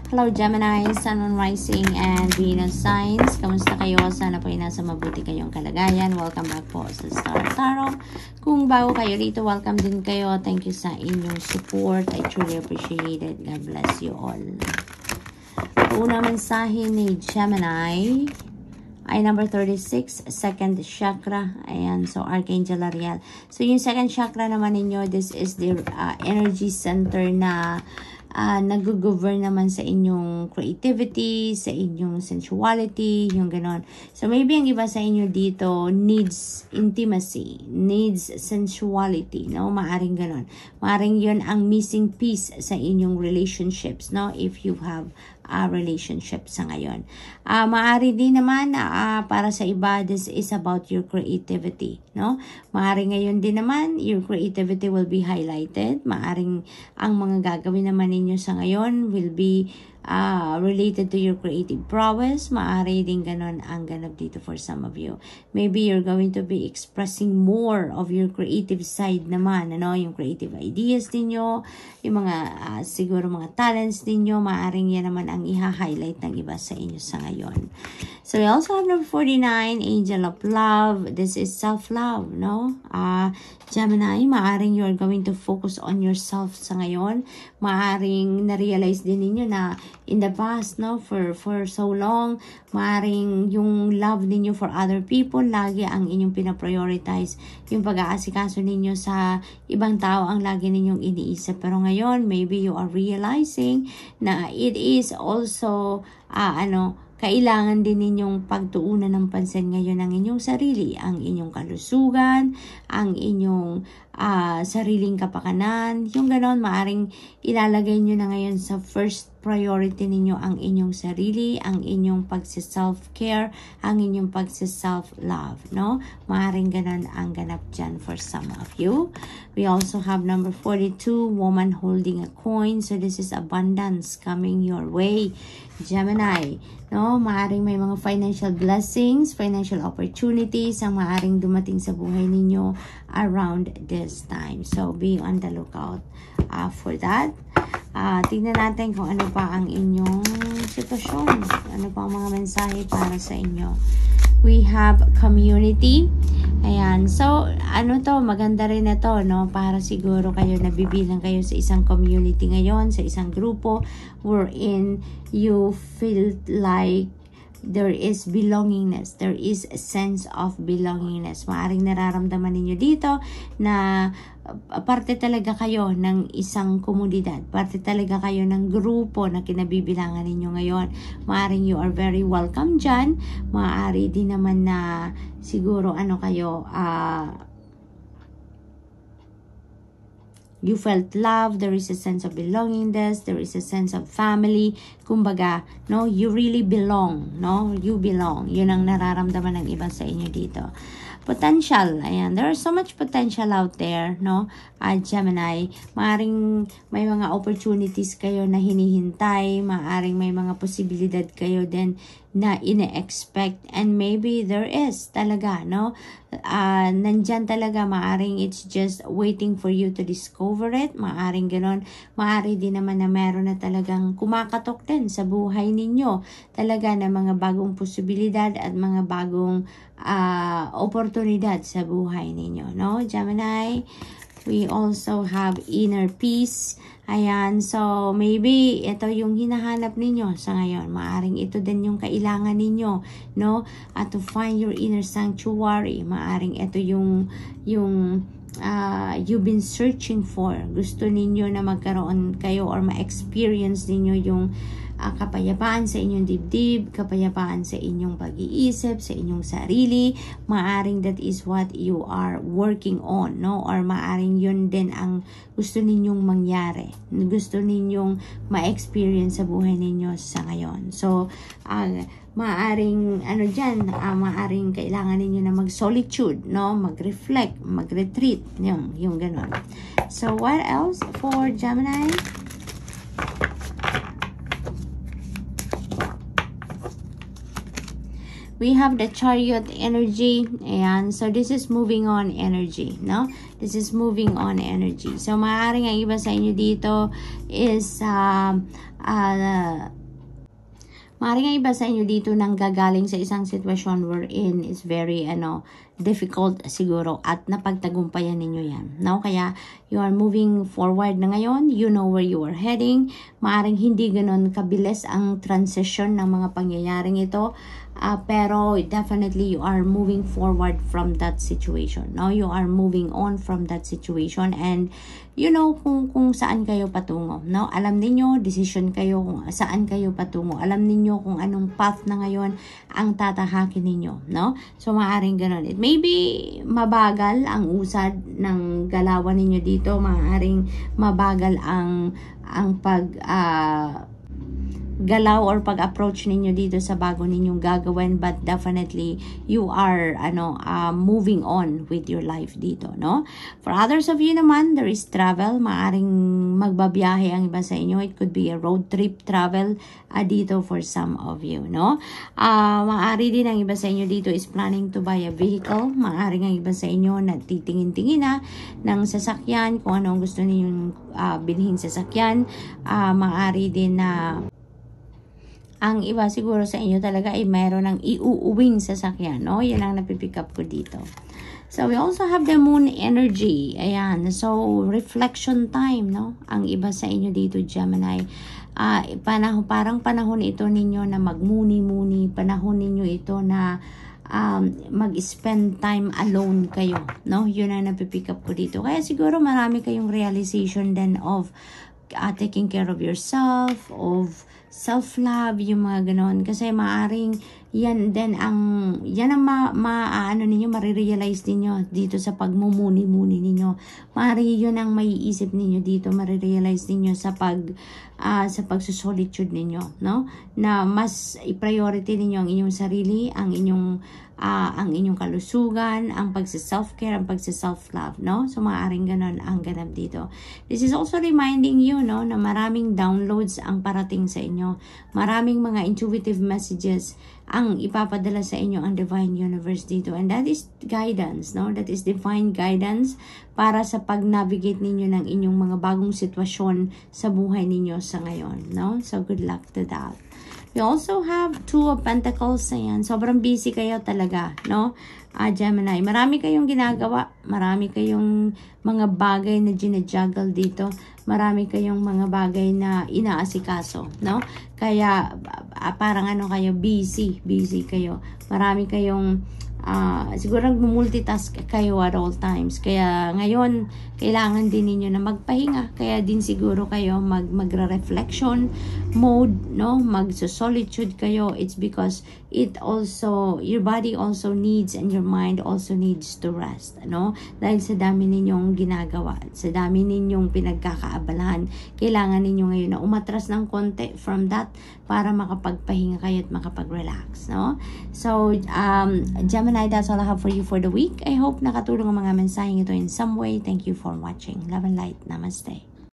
Hello Gemini, Sun, Moon, Rising, and Venus signs. Kamusta kayo? Sana po ay nasa mabuti kayong kalagayan. Welcome back po sa Star Tarot. Kung bago kayo rito, welcome din kayo. Thank you sa inyong support. I truly appreciate it. God bless you all. Una mensahe ni Gemini ay number 36, second chakra. Ayan, so Archangel Ariel. So yung second chakra naman ninyo, this is the energy center na nag-govern naman sa inyong creativity, sa inyong sensuality, yung ganon. So maybe ang iba sa inyo dito needs intimacy, needs sensuality, no? Maaring ganon. Maaring yun ang missing piece sa inyong relationships, no? If you have a relationship sa ngayon. Maari din naman para sa iba, this is about your creativity, no? Maari ngayon din naman, your creativity will be highlighted. Maaring ang mga gagawin naman ninyo sa ngayon will be related to your creative prowess. Maari din ganon ang ganap dito for some of you. Maybe you're going to be expressing more of your creative side naman, ano? Yung creative ideas ninyo, yung mga siguro mga talents ninyo, maaring yan naman ang i-highlight ng iba sa inyo sa ngayon. So we also have number 49, Angel of Love. This is self-love, no? Gemini, maaring you're going to focus on yourself sa ngayon. Maaring na-realize din ninyo na in the past, no, for so long, maaring yung love ninyo for other people, lagi ang inyong pinaprioritize. Yung pag-aasikaso ninyo sa ibang tao ang lagi ninyong iniisip. Pero ngayon, maybe you are realizing na it is also, kailangan din ninyong pagtuunan ng pansin ngayon ang inyong sarili, ang inyong kalusugan, ang inyong sariling kapakanan. Yung ganon, maaring ilalagay nyo na ngayon sa first priority ninyo ang inyong sarili, ang inyong pagsi-self-care, ang inyong pagsi-self-love, no? Maaring ganon ang ganap dyan for some of you. We also have number 42, woman holding a coin. So this is abundance coming your way, Gemini, no? Maaring may mga financial blessings, financial opportunities ang maaring dumating sa buhay ninyo around this time. So be on the lookout for that. Tingnan natin kung ano pa ang inyong sitwasyon. Ano pa ang mga mensahe para sa inyo. We have community. Ayan. So, maganda rin na to, no? Para siguro kayo, nabibilang kayo sa isang community ngayon, sa isang grupo, wherein you feel like there is belongingness. There is a sense of belongingness. Maaring nararamdaman ninyo dito na parte talaga kayo ng isang komunidad. Parte talaga kayo ng grupo na kinabibilangan ninyo ngayon. Maaring you are very welcome dyan. Maaari din naman na siguro you felt love, there is a sense of belongingness, there is a sense of family. Kumbaga, no, you really belong, no? You belong. Yun ang nararamdaman ng iba sa inyo dito. Potential, ayan, there is so much potential out there, no? Gemini, maaring may mga opportunities kayo na hinihintay, maaring may mga posibilidad kayo din na ine-expect, and maybe there is talaga, no? Nandyan talaga, maaring it's just waiting for you to discover it, maaring ganon. Maari din naman na meron na talagang kumakatok din sa buhay ninyo, talaga na mga bagong posibilidad at mga bagong oportunidad sa buhay ninyo, no? Gemini, we also have inner peace. Ayan, so maybe ito yung hinahanap ninyo sa ngayon. Maaring ito din yung kailangan ninyo, no? At to find your inner sanctuary. Maaring ito yung you've been searching for. Gusto ninyo na magkaroon kayo or ma-experience ninyo yung kapayapaan sa inyong dibdib, kapayapaan sa inyong pag-iisip, sa inyong sarili. Maaring that is what you are working on, no? Or maaring yun din ang gusto ninyong mangyari. Gusto ninyong ma-experience sa buhay ninyo sa ngayon. So, maaring maaring kailangan ninyo na mag-solitude, no? Mag-reflect, mag-retreat, yung ganun. So, what else for Gemini? We have the Chariot energy. Ayan. So, this is moving on energy, no? This is moving on energy. So, maaaring ang iba sa inyo dito is maaaring ang iba sa inyo dito nang gagaling sa isang sitwasyon wherein is very difficult siguro at napagtagumpayan ninyo yan. No? Kaya you are moving forward na ngayon. You know where you are heading. Maaaring hindi ganon kabilis ang transition ng mga pangyayaring ito. Pero definitely you are moving forward from that situation. No? You are moving on from that situation and you know kung saan kayo patungo. No? Alam niyo decision kayo kung saan kayo patungo. Alam niyo kung anong path na ngayon ang tatahakin ninyo. No? So maaaring ganon. It may be mabagal ang usad ng galawan ninyo dito. Maaaring mabagal ang galaw or pag-approach ninyo dito sa bago ninyong gagawin, but definitely you are moving on with your life dito, no? For others of you naman, there is travel. Maaring magbabiyahe ang iba sa inyo. It could be a road trip travel dito for some of you, no? Maari din ang iba sa inyo dito is planning to buy a vehicle. Maaring ang iba sa inyo na titingin-tingin ng sasakyan, kung ano ang gusto ninyong bilhin sasakyan. Maari din na ang iba siguro sa inyo talaga ay mayroon ng iuuwing sasakyan, no? Yan ang napipick up ko dito. So, we also have the moon energy. Ayan. So, reflection time, no? Ang iba sa inyo dito, Gemini. Parang panahon ito ninyo na magmuni-muni. Panahon ninyo ito na mag-spend time alone kayo, no? Yun ang napipick up ko dito. Kaya siguro marami kayong realization then of taking care of yourself, of self-love, yung mga ganon. Kasi maaring yan ang ninyo, marirealize ninyo dito sa pagmumuni-muni ninyo. Maaring yun ang maiisip ninyo dito, marirealize ninyo sa pagsusolitude ninyo, no? Na mas i-priority ninyo ang inyong sarili, ang inyong kalusugan, ang pagsa-self-care, ang pagsa-self-love, no? So, maaaring ganon ang ganap dito. This is also reminding you, no, na maraming downloads ang parating sa inyo. Maraming mga intuitive messages ang ipapadala sa inyo ang Divine Universe dito. And that is guidance, no? That is divine guidance para sa pag-navigate ninyo ng inyong mga bagong sitwasyon sa buhay ninyo sa ngayon, no? So, good luck to that. We also have Two of Pentacles. Ayan. Sobrang busy kayo talaga, no? Gemini. Marami kayong ginagawa. Marami kayong mga bagay na ginajuggle dito. Marami kayong mga bagay na inaasikaso, no? Kaya, parang kayo, busy kayo. Marami kayong siguro multitask kayo at all times. Kaya ngayon, kailangan din ninyo na magpahinga. Kaya din siguro kayo magre-reflection mode, no? Mag-solitude kayo. It's because your body also needs and your mind also needs to rest, no? Dahil sa dami ninyong ginagawa, sa dami ninyong pinagkakaabalahan, kailangan ninyo ngayon na umatras ng konti from that para makapagpahinga kayo at makapag-relax, no? So, Gemini, that's all I have for you for the week. I hope nakatulong ang mga mensaheng ito in some way. Thank you for watching. Love and light. Namaste.